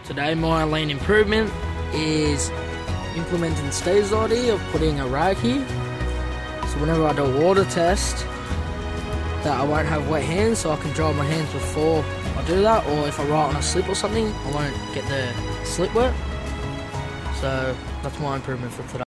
Today my lean improvement is implementing Stazody of putting a rag here. So whenever I do a water test, that I won't have wet hands, so I can dry my hands before I do that, or if I write on a slip or something, I won't get the slip wet. So that's my improvement for today.